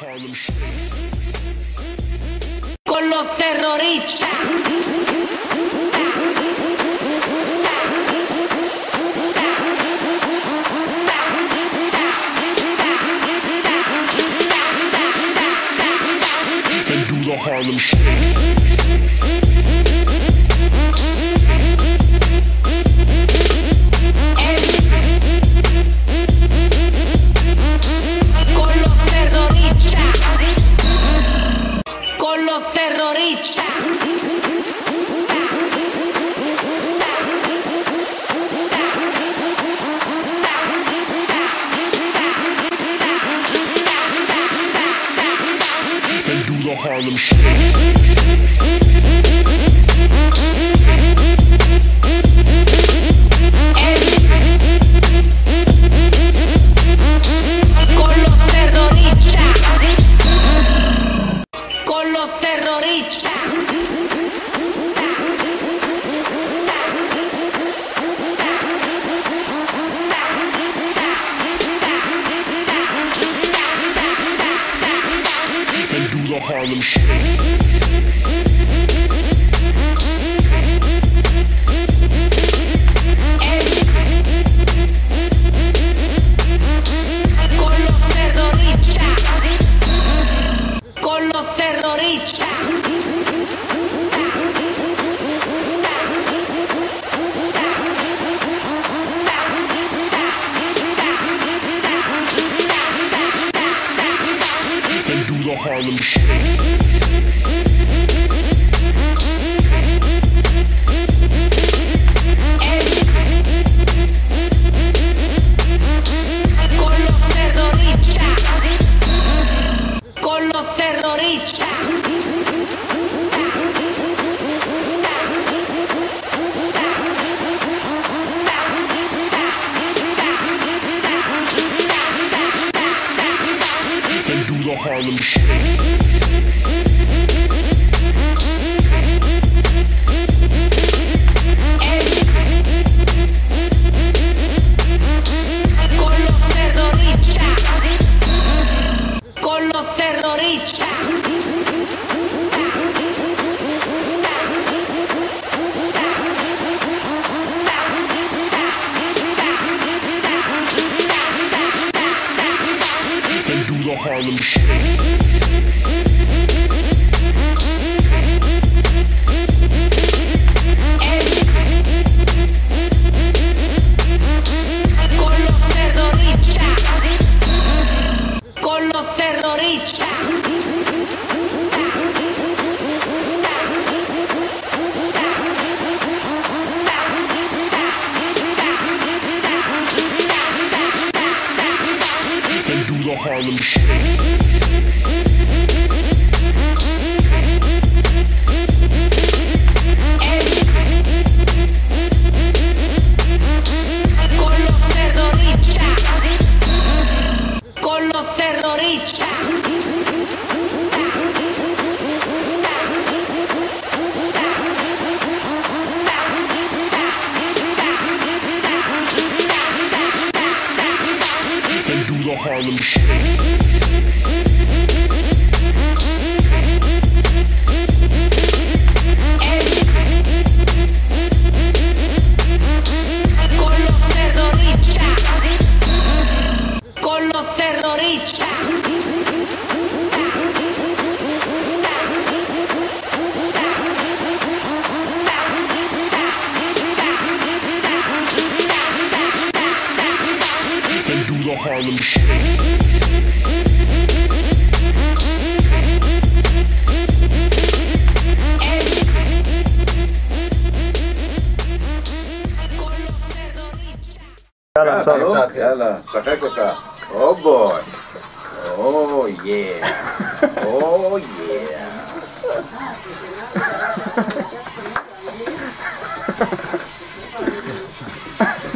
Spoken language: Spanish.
Con los terroristas. Harlem Shake. Con los terroristas. And do the Harlem Shake. Harlem Shake. Con los terroristas. And do the Harlem Shake. Con los terroristas. And do the Harlem Shake. Con los terroristas. And do the Harlem Shake. Con los terroristas. And do the Harlem Shake. Con los terroristas. And do the Harlem Shake. Con los terroristas. And do the Harlem Shake. يلا شكلك oh boy oh yeah oh yeah